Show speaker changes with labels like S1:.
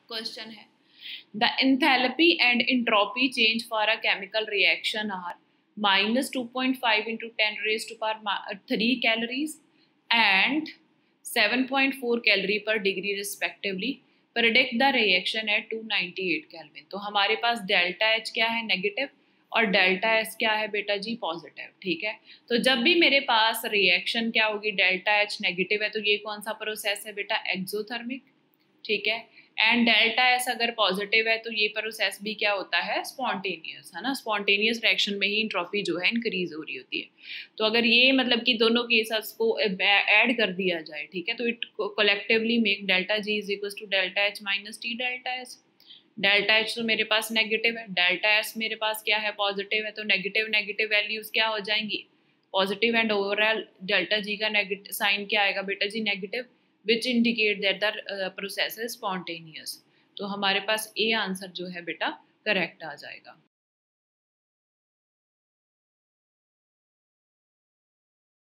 S1: Question है the enthalpy and entropy change for a chemical reaction are -2.5 into 10 raised to power 3 calories and 7.4 calorie per degree respectively. Predict the reaction at 298 Kelvin. तो हमारे पास delta H क्या है, negative, और delta S क्या है बेटा जी, positive. ठीक है, तो जब भी मेरे पास रिएक्शन क्या होगी, डेल्टा एच नेगेटिव है, तो ये कौन सा प्रोसेस है बेटा, एक्सोथर्मिक. ठीक है, एंड डेल्टा एस अगर पॉजिटिव है तो ये प्रोसेस भी क्या होता है, स्पॉन्टेनियस, है ना. स्पॉन्टेनियस रिएक्शन में ही इंट्रोपी जो है इंक्रीज हो रही होती है. तो अगर ये मतलब कि दोनों केसेस को ऐड कर दिया जाए, ठीक है, तो it collectively make delta G is equal to delta H minus T delta S. Delta H तो मेरे पास नेगेटिव है, डेल्टा एस मेरे पास क्या है, पॉजिटिव है, तो नेगेटिव नेगेटिव वैल्यूज क्या हो जाएंगी, positive, and overall delta G का नेगेटिव साइन क्या आएगा बेटा जी, negative, which indicate that the process is spontaneous. तो हमारे पास ए आंसर जो है बेटा करेक्ट आ जाएगा.